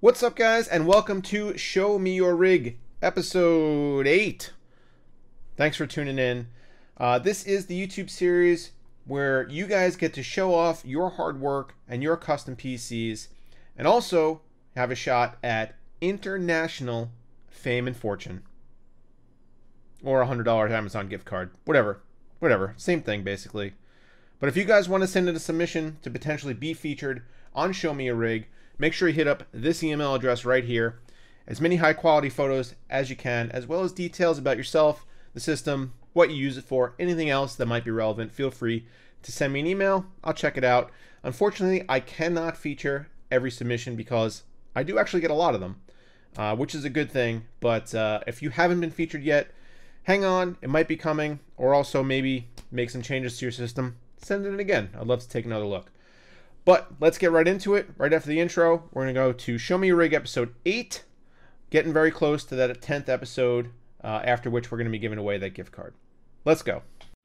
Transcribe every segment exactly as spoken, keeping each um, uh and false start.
What's up, guys, and welcome to Show Me Your Rig, episode eight. Thanks for tuning in. Uh, this is the YouTube series where you guys get to show off your hard work and your custom P Cs, and also have a shot at international fame and fortune. Or a one hundred dollar Amazon gift card. Whatever. Whatever. Same thing, basically. But if you guys want to send in a submission to potentially be featured on Show Me Your Rig, make sure you hit up this email address right here. As many high quality photos as you can, as well as details about yourself, the system, what you use it for, anything else that might be relevant. Feel free to send me an email. I'll check it out. Unfortunately, I cannot feature every submission because I do actually get a lot of them, uh, which is a good thing. But uh, if you haven't been featured yet, hang on. It might be coming, or also maybe make some changes to your system. Send it in again. I'd love to take another look. But let's get right into it. Right after the intro, we're going to go to Show Me Your Rig episode eight. Getting very close to that tenth episode, uh, after which we're going to be giving away that gift card. Let's go.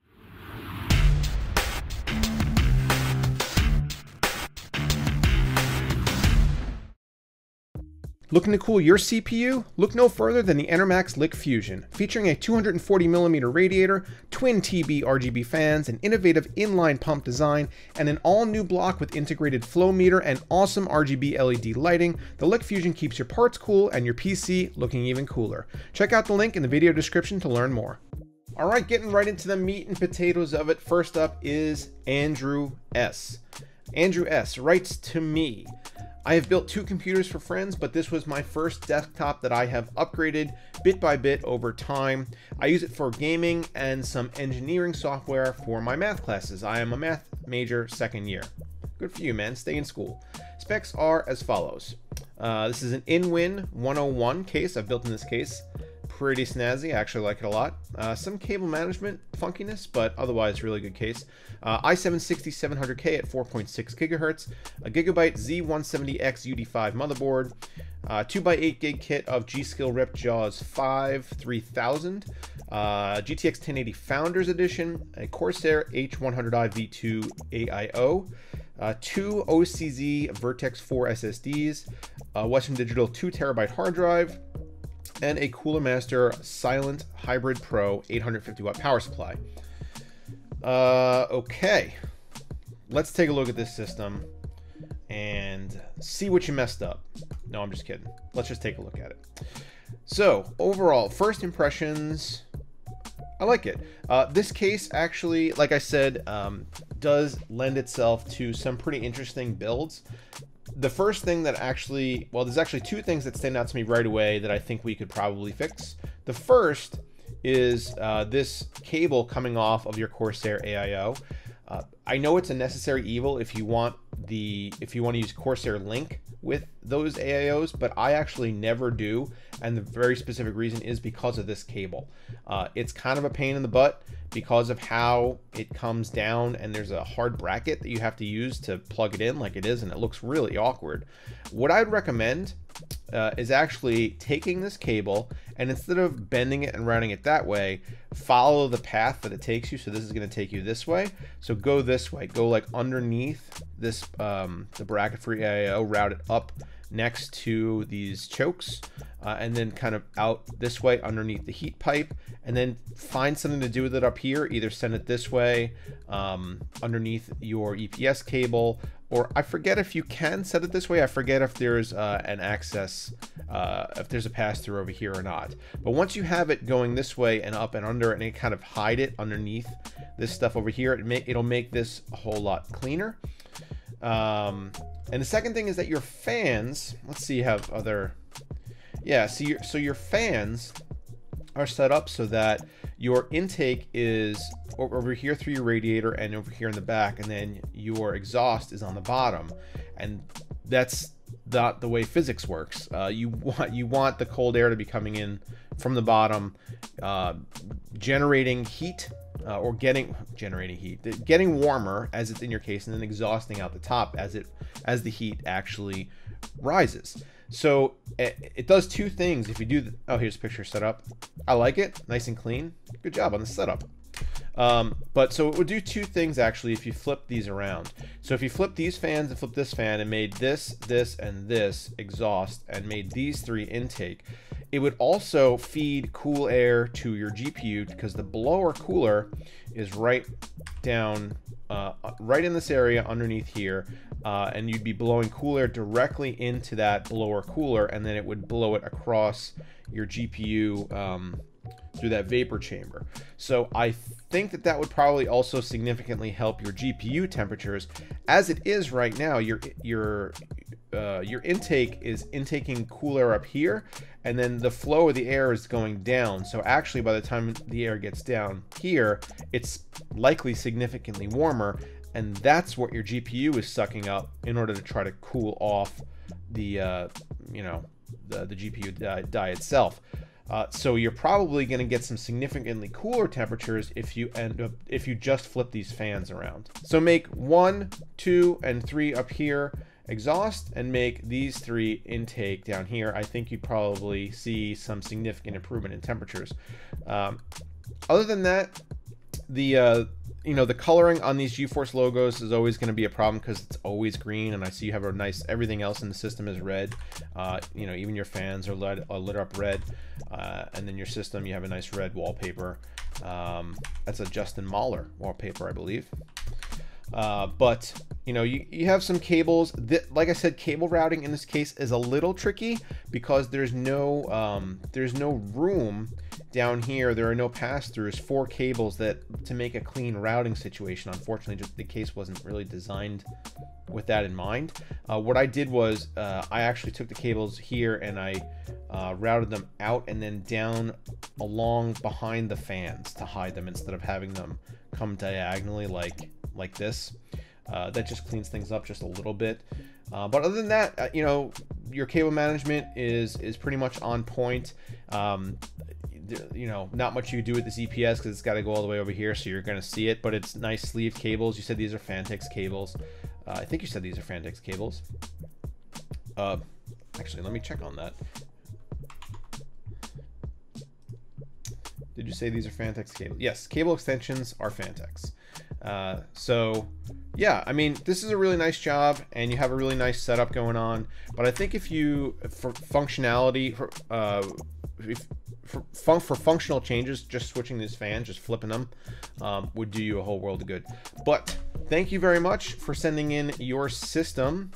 Looking to cool your C P U? Look no further than the Enermax LIQFusion, featuring a two hundred forty millimeter radiator, twin T B R G B fans, an innovative inline pump design, and an all-new block with integrated flow meter and awesome R G B L E D lighting. The LIQFusion keeps your parts cool and your P C looking even cooler. Check out the link in the video description to learn more. All right, getting right into the meat and potatoes of it. First up is Andrew S. Andrew S. writes to me, I have built two computers for friends, but this was my first desktop that I have upgraded bit by bit over time. I use it for gaming and some engineering software for my math classes. I am a math major second year. Good for you, man. Stay in school. Specs are as follows. Uh, this is an InWin one oh one case. I've built in this case. Pretty snazzy. I actually like it a lot. Uh, some cable management funkiness, but otherwise really good case. Uh, i seven sixty seven hundred K at four point six gigahertz, a Gigabyte Z one seventy X U D five motherboard, uh, two by eight gig kit of G-Skill RipJaws five three thousand, uh, G T X ten eighty Founders Edition, a Corsair H one hundred i V two A I O, uh, two O C Z Vertex four S S Ds, a Western Digital two terabyte hard drive, and a Cooler Master Silent Hybrid Pro eight hundred fifty watt power supply. Uh, okay, let's take a look at this system and see what you messed up. No, I'm just kidding. Let's just take a look at it. So overall, first impressions, I like it. Uh, this case actually, like I said, um, does lend itself to some pretty interesting builds. The first thing that actually, well, there's actually two things that stand out to me right away that I think we could probably fix. The first is uh, this cable coming off of your Corsair A I O. Uh, I know it's a necessary evil if you want the if you want to use Corsair Link with those A I Os, but I actually never do, and the very specific reason is because of this cable. Uh, it's kind of a pain in the butt because of how it comes down, and there's a hard bracket that you have to use to plug it in like it is, and it looks really awkward. What I'd recommend uh, is actually taking this cable, and instead of bending it and routing it that way, follow the path that it takes you. So this is going to take you this way, so go this way, go like underneath this um, the bracket for your A I O, route it up next to these chokes, uh, and then kind of out this way underneath the heat pipe, and then find something to do with it up here. Either send it this way um, underneath your E P S cable, or I forget if you can set it this way. I forget if there's uh, an access, uh, if there's a pass through over here or not. But once you have it going this way and up and under, and it kind of hide it underneath this stuff over here, it may, it'll make this a whole lot cleaner. Um, and the second thing is that your fans, let's see, have other, yeah, so your, so your fans are set up so that your intake is over here through your radiator and over here in the back, and then your exhaust is on the bottom, and that's not the way physics works. Uh, you want you want the cold air to be coming in from the bottom, uh, generating heat. Uh, or getting generating heat, getting warmer as it's in your case, and then exhausting out the top as it as the heat actually rises. So it, it does two things. If you do, the, oh, here's a picture set up. I like it, nice and clean. Good job on the setup. Um, but so it would do two things actually if you flip these around. So if you flip these fans and flip this fan and made this, this, and this exhaust and made these three intake, it would also feed cool air to your G P U because the blower cooler is right down, uh, right in this area underneath here. Uh, and you'd be blowing cool air directly into that blower cooler, and then it would blow it across your G P U um, through that vapor chamber. So I think that that would probably also significantly help your G P U temperatures. As it is right now, your your uh, your intake is intaking cool air up here, and then the flow of the air is going down. So actually, by the time the air gets down here, it's likely significantly warmer. And that's what your G P U is sucking up in order to try to cool off the, uh, you know, the, the G P U die, die itself. Uh, so you're probably going to get some significantly cooler temperatures if you end up if you just flip these fans around. So make one, two, and three up here exhaust, and make these three intake down here. I think you'd probably see some significant improvement in temperatures. Um, other than that, the uh, you know, the coloring on these GeForce logos is always going to be a problem because it's always green, and I see you have a nice, everything else in the system is red. Uh, you know, even your fans are lit, are lit up red, uh, and then your system, you have a nice red wallpaper. Um, that's a Justin Mahler wallpaper, I believe. Uh, but you know, you, you have some cables that, like I said, cable routing in this case is a little tricky because there's no um, there's no room down here. There are no pass-throughs for cables that to make a clean routing situation. Unfortunately, just the case wasn't really designed with that in mind. Uh, what I did was uh, I actually took the cables here and I uh, routed them out and then down along behind the fans to hide them instead of having them come diagonally like like this. Uh, that just cleans things up just a little bit. Uh, but other than that, uh, you know, your cable management is is pretty much on point. Um, you know, not much you do with this E P S because it's got to go all the way over here, so you're going to see it. But it's nice sleeved cables. You said these are Fantex cables. Uh, I think you said these are Fantex cables. Uh, actually, let me check on that. Did you say these are Fantex cables? Yes, cable extensions are Fantex. Uh, so yeah, I mean, this is a really nice job and you have a really nice setup going on, but I think if you, for functionality, for, uh, if, for, fun, for functional changes, just switching these fans, just flipping them, um, would do you a whole world of good. But thank you very much for sending in your system.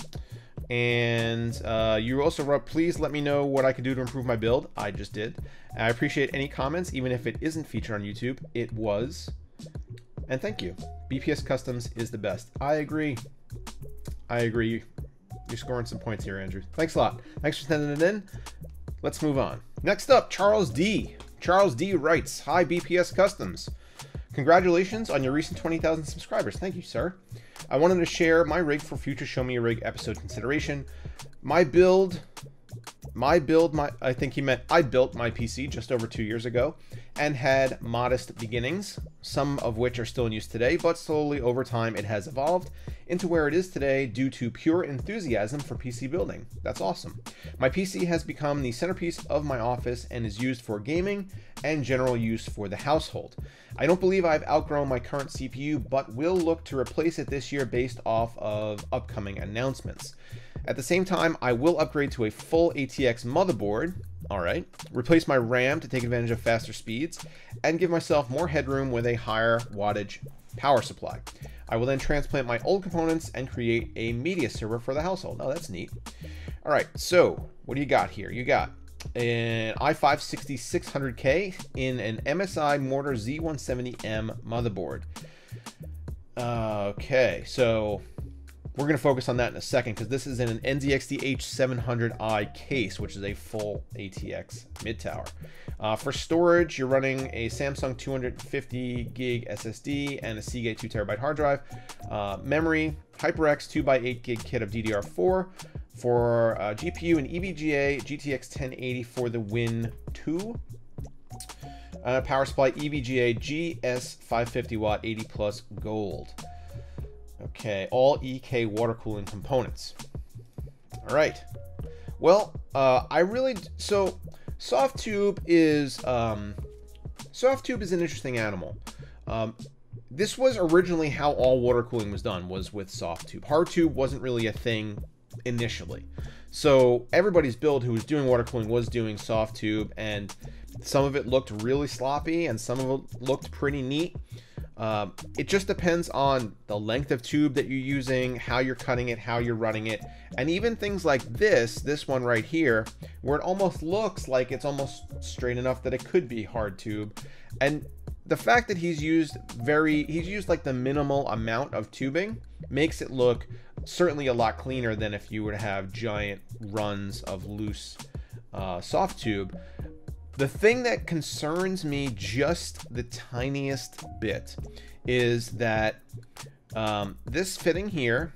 And uh, you also wrote, please let me know what I can do to improve my build. I just did. I appreciate any comments, even if it isn't featured on YouTube. It was. And thank you. B P S Customs is the best. I agree. I agree. You're scoring some points here, Andrew. Thanks a lot. Thanks for sending it in. Let's move on. Next up, Charles D. Charles D writes, hi, B P S Customs. Congratulations on your recent twenty thousand subscribers. Thank you, sir. I wanted to share my rig for future Show Me a Rig episode consideration. My build, my build, my I think he meant I built my P C just over two years ago and had modest beginnings, some of which are still in use today, but slowly over time it has evolved into where it is today due to pure enthusiasm for P C building. That's awesome. My P C has become the centerpiece of my office and is used for gaming and general use for the household. I don't believe I've outgrown my current C P U, but will look to replace it this year based off of upcoming announcements. At the same time, I will upgrade to a full A T X motherboard, all right, replace my RAM to take advantage of faster speeds, and give myself more headroom with a higher wattage power supply. I will then transplant my old components and create a media server for the household. Oh, that's neat. All right, so what do you got here? You got an i five sixty-six hundred K in an M S I Mortar Z one seventy M motherboard. Uh, okay, so we're going to focus on that in a second because this is in an N Z X T H seven hundred i case, which is a full A T X mid-tower. Uh, for storage, you're running a Samsung two hundred fifty gig S S D and a Seagate two terabyte hard drive. Uh, memory, HyperX two by eight gig kit of D D R four. For uh, G P U, and E V G A G T X ten eighty for the Win two. Uh, power supply, E V G A G S five fifty watt eighty plus gold. Okay, all E K water cooling components. All right. Well, uh, I really so SoftTube is um, SoftTube is an interesting animal. Um, this was originally how all water cooling was done, was with soft tube. Hard tube wasn't really a thing initially. So everybody's build who was doing water cooling was doing soft tube, and some of it looked really sloppy and some of it looked pretty neat. Um, it just depends on the length of tube that you're using, how you're cutting it, how you're running it, and even things like this, this one right here, where it almost looks like it's almost straight enough that it could be hard tube. And the fact that he's used very, he's used like the minimal amount of tubing makes it look certainly a lot cleaner than if you were to have giant runs of loose uh, soft tube. The thing that concerns me just the tiniest bit is that um, this fitting here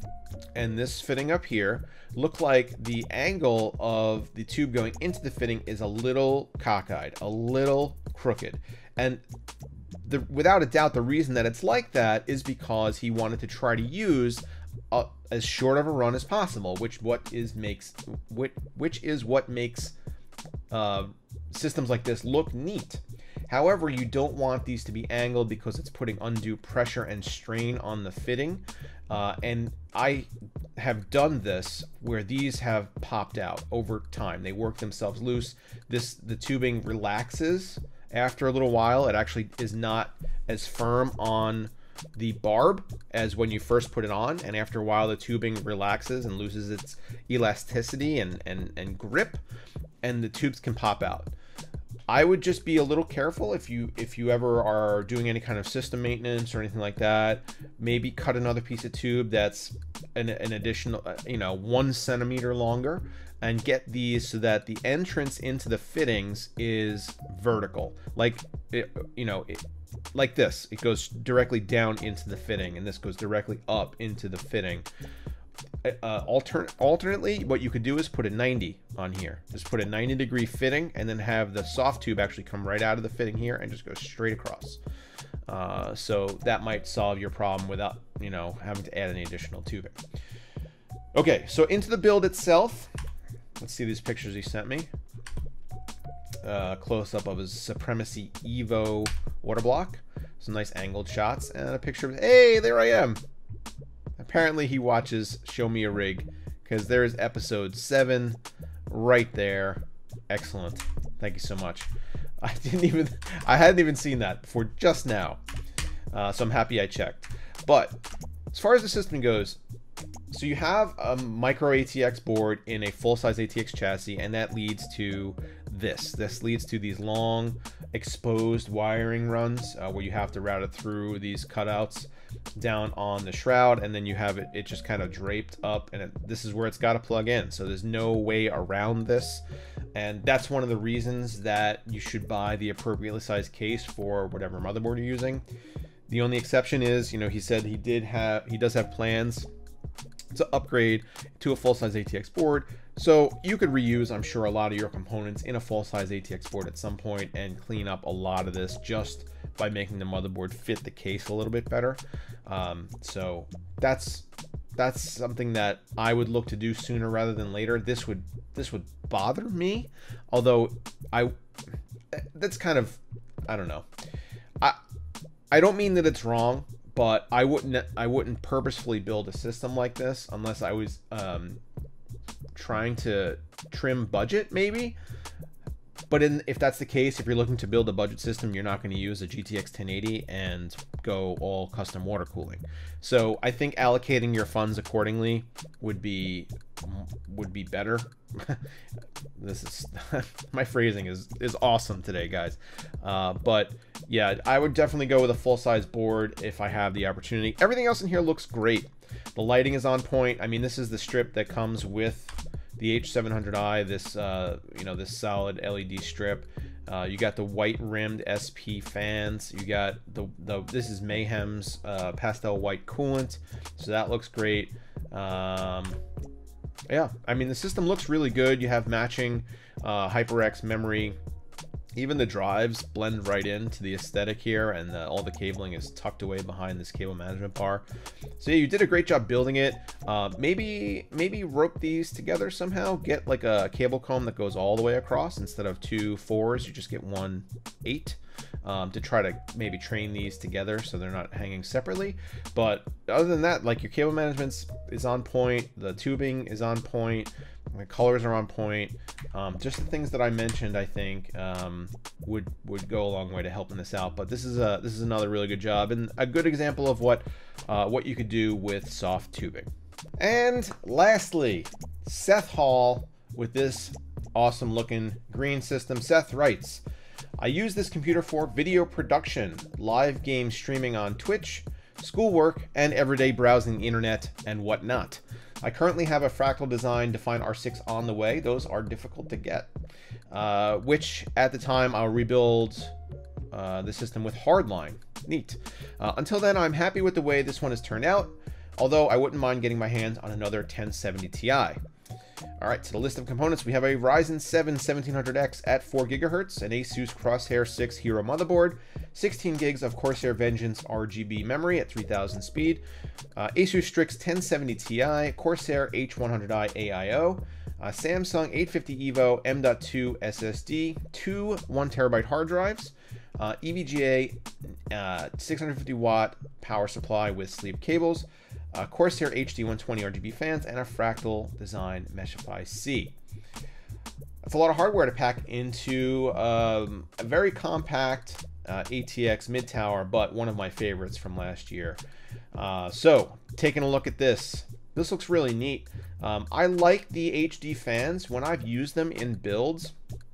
and this fitting up here look like the angle of the tube going into the fitting is a little cockeyed, a little crooked. And the, without a doubt, the reason that it's like that is because he wanted to try to use a, as short of a run as possible, which what is makes which, which is what makes uh, systems like this look neat. However, you don't want these to be angled because it's putting undue pressure and strain on the fitting. Uh, and I have done this where these have popped out over time. They work themselves loose. This the tubing relaxes after a little while. It actually is not as firm on the barb as when you first put it on, and after a while the tubing relaxes and loses its elasticity and and, and grip, and the tubes can pop out. I would just be a little careful if you if you ever are doing any kind of system maintenance or anything like that. Maybe cut another piece of tube that's an, an additional, you know, one centimeter longer, and get these so that the entrance into the fittings is vertical, like it, you know, it, like this. It goes directly down into the fitting, and this goes directly up into the fitting. Uh, altern alternately, what you could do is put a ninety on here. Just put a ninety degree fitting, and then have the soft tube actually come right out of the fitting here and just go straight across. Uh, so that might solve your problem without, you know, having to add any additional tubing. Okay, so into the build itself. Let's see these pictures he sent me. Uh, close up of his Supremacy Evo water block. Some nice angled shots, and a picture of, hey, there I am. Apparently he watches Show Me a Rig, because there's episode seven right there. Excellent. Thank you so much. I didn't even, I hadn't even seen that before just now. Uh, so I'm happy I checked. But as far as the system goes, so you have a micro A T X board in a full-size A T X chassis, and that leads to this. This leads to these long exposed wiring runs uh, where you have to route it through these cutouts down on the shroud, and then you have it it just kind of draped up, and it, this is where it's got to plug in. So there's no way around this, and that's one of the reasons that you should buy the appropriately sized case for whatever motherboard you're using. The only exception is, you know, he said he did have he does have plans to upgrade to a full-size A T X board, so you could reuse, I'm sure, a lot of your components in a full-size A T X board at some point and clean up a lot of this just by making the motherboard fit the case a little bit better. Um, so that's that's something that I would look to do sooner rather than later. This would this would bother me, although I that's kind of, I don't know. I I don't mean that it's wrong, but I wouldn't I wouldn't purposefully build a system like this unless I was um, trying to trim budget, maybe. But in, if that's the case, if you're looking to build a budget system, you're not going to use a G T X ten eighty and go all custom water cooling. So I think allocating your funds accordingly would be would be better. This is my phrasing is is awesome today, guys. Uh, but yeah, I would definitely go with a full-size board if I have the opportunity. Everything else in here looks great. The lighting is on point. I mean, this is the strip that comes with the H seven hundred i, this uh, you know, this solid L E D strip. Uh, you got the white rimmed S P fans. You got the the this is Mayhem's uh, pastel white coolant, so that looks great. Um, yeah, I mean, the system looks really good. You have matching uh, HyperX memory. Even the drives blend right into the aesthetic here, and the, all the cabling is tucked away behind this cable management bar. So yeah, you did a great job building it. Uh, maybe maybe rope these together somehow. Get like a cable comb that goes all the way across. Instead of two fours, you just get one eight. um, to try to maybe train these together so they're not hanging separately. But other than that, like, your cable management is on point, the tubing is on point, the colors are on point. Um, just the things that I mentioned, I think, um, would would go a long way to helping this out. But this is a this is another really good job and a good example of what uh, what you could do with soft tubing. And lastly, Seth Hall with this awesome looking green system. Seth writes, I use this computer for video production, live game streaming on Twitch, schoolwork, and everyday browsing the internet and whatnot. I currently have a fractal design Define R six on the way. Those are difficult to get, uh, which at the time I'll rebuild uh, the system with Hardline. Neat. Uh, until then, I'm happy with the way this one has turned out, although I wouldn't mind getting my hands on another ten seventy Ti. Alright, to the list of components, we have a Ryzen seven seventeen hundred X at four gigahertz, an Asus Crosshair six Hero motherboard, sixteen gigs of Corsair Vengeance R G B memory at three thousand speed, uh, Asus Strix ten seventy Ti, Corsair H one hundred i A I O, uh, Samsung eight fifty EVO M dot two S S D, two one terabyte hard drives, uh, E V G A uh, six hundred fifty watt power supply with sleeve cables, Uh, Corsair H D one twenty R G B fans, and a Fractal Design Meshify C. That's a lot of hardware to pack into um, a very compact uh, A T X mid-tower, but one of my favorites from last year. Uh, so, taking a look at this. This looks really neat. Um, I like the H D fans. When I've used them in builds,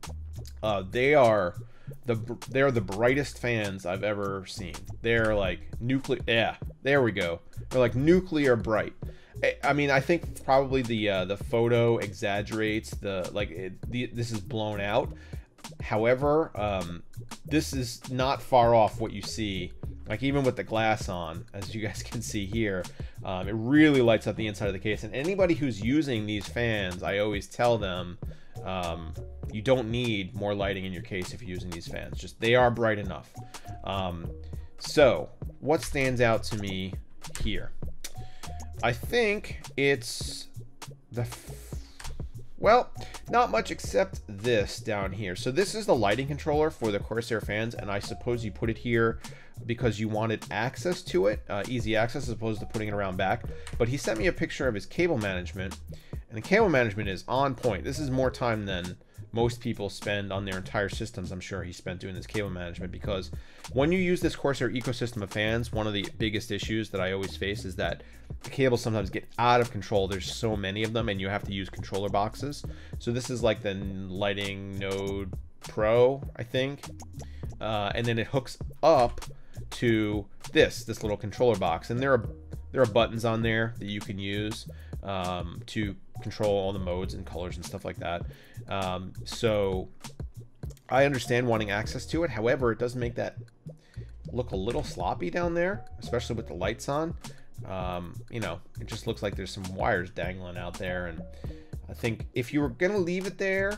uh, they are the they're the brightest fans I've ever seen. They're like nuclear. Yeah, there we go. They're like nuclear bright. I, I mean, I think probably the uh, the photo exaggerates the like it, the, this is blown out. However, um, this is not far off what you see. Like even with the glass on, as you guys can see here, um, it really lights up the inside of the case. And anybody who's using these fans, I always tell them, um, you don't need more lighting in your case if you're using these fans. Just they are bright enough. Um, so what stands out to me here? I think it's the well, not much except this down here. So this is the lighting controller for the Corsair fans, and I suppose you put it here because you wanted access to it, uh, easy access as opposed to putting it around back. But he sent me a picture of his cable management, and the cable management is on point. This is more time than most people spend on their entire systems. I'm sure he spent doing this cable management, because when you use this Corsair ecosystem of fans, one of the biggest issues that I always face is that the cables sometimes get out of control. There's so many of them, and you have to use controller boxes. So this is like the Lighting Node Pro, I think, uh, and then it hooks up to this this little controller box, and there are there are buttons on there that you can use um, to control all the modes and colors and stuff like that. Um, so I understand wanting access to it. However, it does make that look a little sloppy down there, especially with the lights on. Um, you know, it just looks like there's some wires dangling out there, and I think if you were gonna leave it there,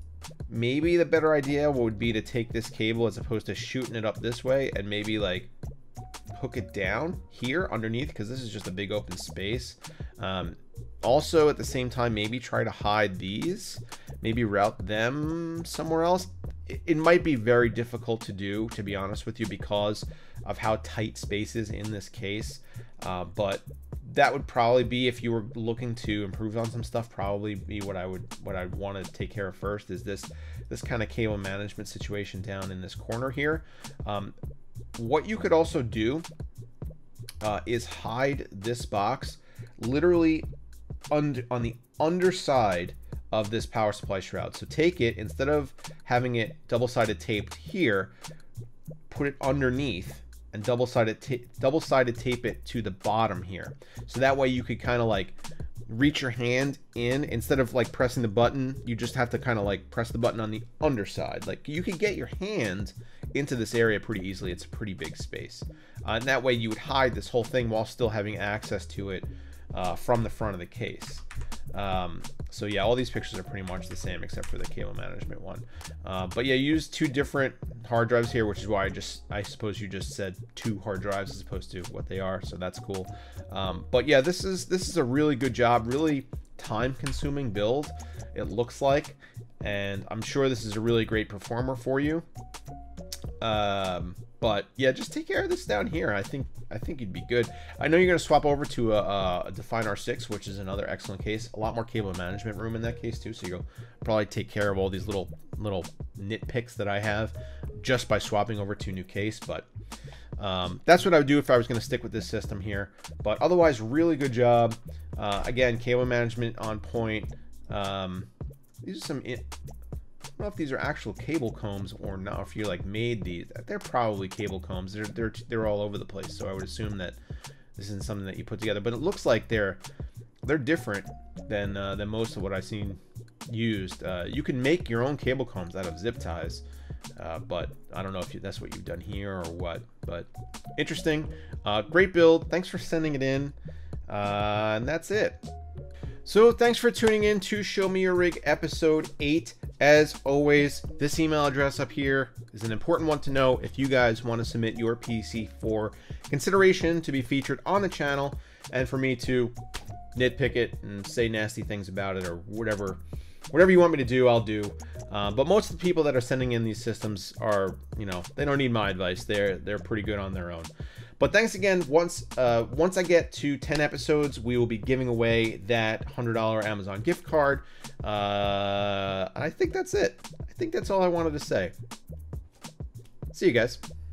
maybe the better idea would be to take this cable as opposed to shooting it up this way, and maybe like hook it down here underneath, because this is just a big open space. Um, also at the same time, maybe try to hide these, maybe route them somewhere else. It, it might be very difficult to do, to be honest with you, because of how tight space is in this case. Uh, but that would probably be, if you were looking to improve on some stuff, probably be what I would what I'd want to take care of first, is this this kind of cable management situation down in this corner here. Um, what you could also do uh, is hide this box literally under on the underside of this power supply shroud. So take it, instead of having it double-sided taped here, put it underneath and double-sided ta double-sided tape it to the bottom here. So that way you could kind of like reach your hand in, instead of like pressing the button, you just have to kind of like press the button on the underside. Like you could get your hand into this area pretty easily. It's a pretty big space. Uh, and that way you would hide this whole thing while still having access to it uh, from the front of the case. Um, so yeah, all these pictures are pretty much the same except for the cable management one. Uh, but yeah, use two different hard drives here, which is why I just, I suppose you just said two hard drives as opposed to what they are. So that's cool. Um, but yeah, this is, this is a really good job, really time consuming build, it looks like, and I'm sure this is a really great performer for you. Um, but yeah, just take care of this down here. I think I think you'd be good. I know you're going to swap over to a, a Define R six, which is another excellent case. A lot more cable management room in that case too, so you'll probably take care of all these little little nitpicks that I have just by swapping over to a new case. But um, that's what I would do if I was going to stick with this system here. But otherwise, really good job. Uh, again, cable management on point. Um, these are some. In I don't know if these are actual cable combs or not. If you like made these, they're probably cable combs. They're they're they're all over the place. So I would assume that this isn't something that you put together. But it looks like they're they're different than uh, than most of what I've seen used. Uh, you can make your own cable combs out of zip ties, uh, but I don't know if you, that's what you've done here or what. But interesting, uh, great build. Thanks for sending it in, uh, and that's it. So thanks for tuning in to Show Me Your Rig episode eight. As always, this email address up here is an important one to know if you guys want to submit your P C for consideration to be featured on the channel and for me to nitpick it and say nasty things about it or whatever whatever you want me to do, I'll do. Uh, but most of the people that are sending in these systems are, you know, they don't need my advice. They're they're pretty good on their own. But thanks again. Once uh, once I get to ten episodes, we will be giving away that one hundred dollar Amazon gift card. Uh, I think that's it. I think that's all I wanted to say. See you guys.